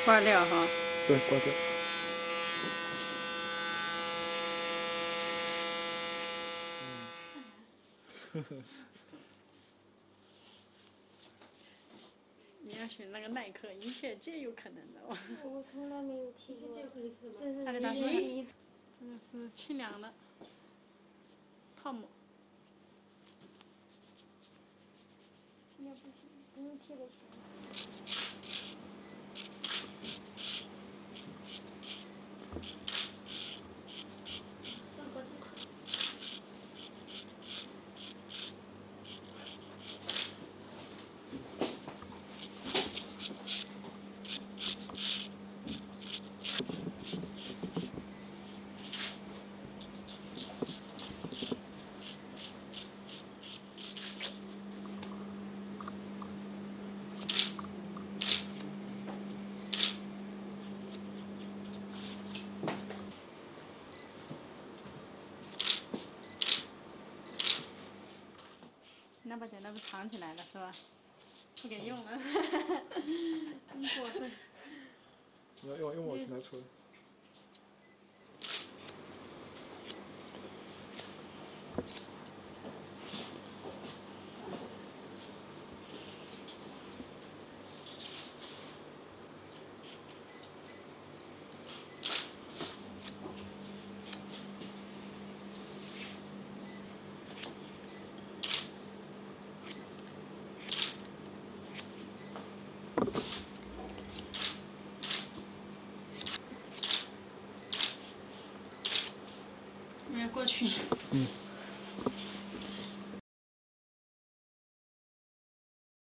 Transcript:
挂掉哈。 对，挂掉。 你要选那个耐克，一切皆有可能的哦。 我从来没有听过，这是阿迪达斯， 第一。 这个是清凉的泡沫。 那不行，不用贴在墙上。 那把剪刀不藏起来了是吧？不给用了。过分。 你要用我去拿出来。 我要过去。 嗯。